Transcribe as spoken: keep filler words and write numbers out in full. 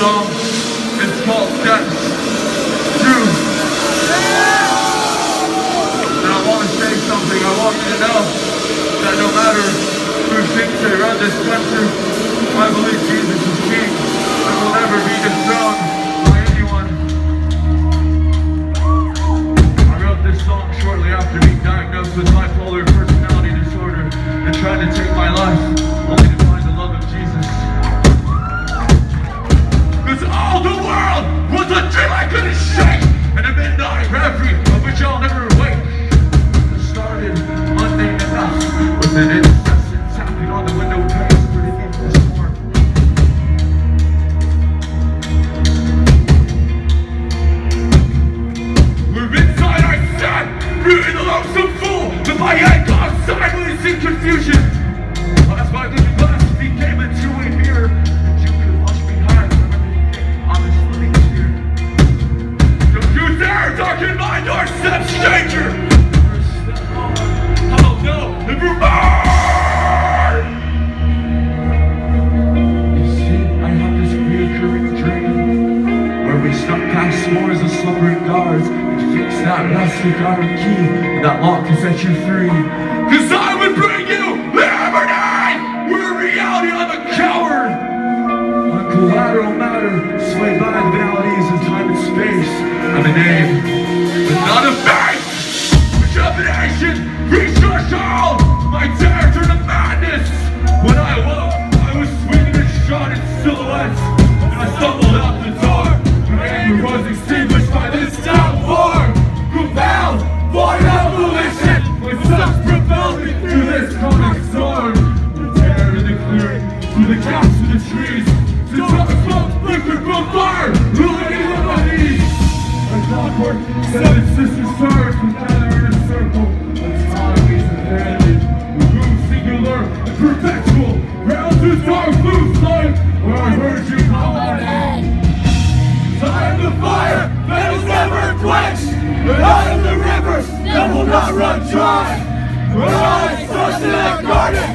song. It's called Steps Two. And I want to say something. I want you to know that no matter who thinks they run this country, I believe Jesus is king and will never be dethroned by anyone. I wrote this song shortly after being diagnosed with bipolar personality disorder and trying to take my life, only to find the love of Jesus. Cause all the world was a dream I couldn't shake, and a midnight reverie of which I'll never wake. It started Monday enough with an incessant tapping on the window panes for the evening storm. We're inside I sat, rooting the lonesome fool, but my head got sideways in confusion. That's why looking glass became a two-way mirror. You could have watched me hide on this living sphere. Don't you dare darken my doorstep, stranger! Oh no, never mind! You see, I have this reoccurring dream where we snuck past s'mores of slumbering guards and fix that rustic iron key and that lock to set you free. Cause I would bring you liberty! Where in reality I'm a coward! On collateral matter, swayed by the banalities of time and space. I'm a name, but not a face! Trepidation, reach your soul! My terror turned to madness! When I awoke, I was swinging a shot in silhouettes, and I stumbled out the door. My anger was extinguished by this downpour. Propelled, void of volition, my steps propelled me through this coming storm. The terror in the clearing, through the gaps in the trees, to drop a smoke, liquid from fire, ruining on my knees. Like clockwork, seven sisters stars from gather in a circle. Autonomies abandoned, the room singular and perpetual. Round to dark blue flame, where I heard you call my name. I am the fire that is never quenched, and I am the river that will not run dry. When I thrust in that garden,